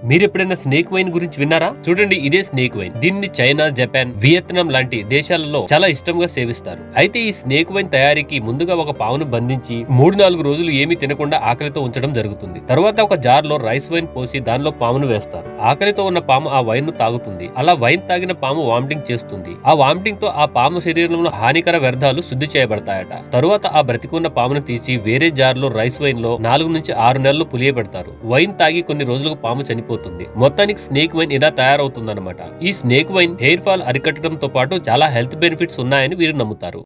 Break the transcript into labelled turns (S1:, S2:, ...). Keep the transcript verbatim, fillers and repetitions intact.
S1: మీరు ఎప్పుడైనా snake wine గురించి విన్నారా? చూడండి, ఇదే స్నేక్ వైన్. దీన్ని చైనా, జపాన్, వియత్నాం లాంటి దేశాలలో చాలా ఇష్టంగా సేవిస్తారు. అయితే ఈ స్నేక్ వైన్ తయారీకి ముందుగా ఒక పామును బంధించి మూడు నాలుగు రోజులు ఏమీ తినకుండా ఆకలితో ఉంచడం జరుగుతుంది. తర్వాత ఒక జార్ లో రైస్ వైన్ పోసి దానిలో పామును వేస్తారు. ఆకలితో ఉన్న పాము ఆ వైన్ ను తాగుతుంది. అలా వైన్ తాగిన పాము వామిటింగ్ చేస్తుంది. ఆ వామిటింగ్ తో ఆ పాము శరీరంలో హానికర వ్యర్థాలు శుద్ధి చేయబడతాయట. తరువాత ఆ బ్రతికున్న పామును తీసి వేరే జార్ లో రైస్ వైన్ లో నాలుగు నుంచి ఆరు నెలలు పులియబెడతారు. వైన్ తాగి కొన్ని రోజులకు పాము చనిపోతుంది. మొత్తానికి స్నేక్ వైన్ ఇలా తయారవుతుందన్నమాట. ఈ స్నేక్ వైన్ హెయిర్ ఫాల్ అరికట్టడంతో పాటు చాలా హెల్త్ బెనిఫిట్స్ ఉన్నాయని వీరు నమ్ముతారు.